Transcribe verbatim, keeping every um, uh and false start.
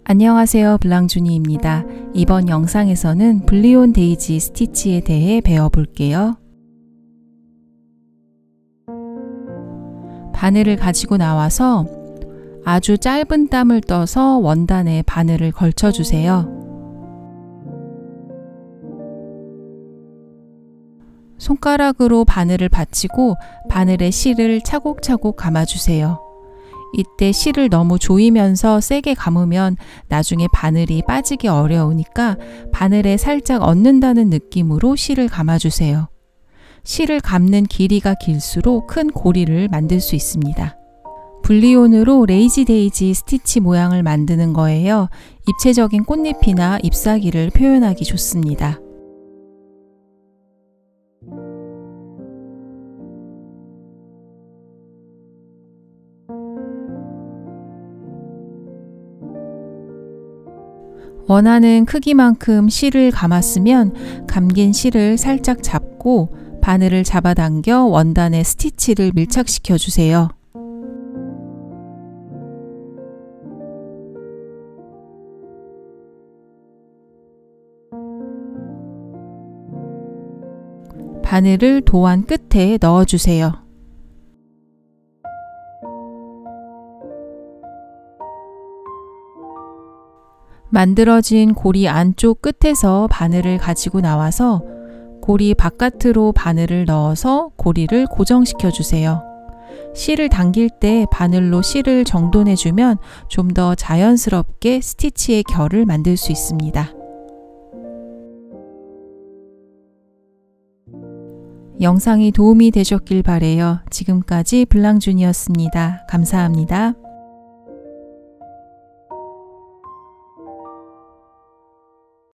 안녕하세요, 블랑주니입니다. 이번 영상에서는 블리온 데이지 스티치에 대해 배워볼게요. 바늘을 가지고 나와서 아주 짧은 땀을 떠서 원단에 바늘을 걸쳐주세요. 손가락으로 바늘을 받치고 바늘에 실을 차곡차곡 감아주세요. 이때 실을 너무 조이면서 세게 감으면 나중에 바늘이 빠지기 어려우니까 바늘에 살짝 얹는다는 느낌으로 실을 감아주세요. 실을 감는 길이가 길수록 큰 고리를 만들 수 있습니다. 블리온으로 레이지 데이지 스티치 모양을 만드는 거예요. 입체적인 꽃잎이나 잎사귀를 표현하기 좋습니다. 원하는 크기만큼 실을 감았으면 감긴 실을 살짝 잡고 바늘을 잡아당겨 원단에 스티치를 밀착시켜 주세요. 바늘을 도안 끝에 넣어 주세요. 만들어진 고리 안쪽 끝에서 바늘을 가지고 나와서 고리 바깥으로 바늘을 넣어서 고리를 고정시켜 주세요. 실을 당길 때 바늘로 실을 정돈해 주면 좀 더 자연스럽게 스티치의 결을 만들 수 있습니다. 영상이 도움이 되셨길 바래요. 지금까지 블랑준이었습니다. 감사합니다.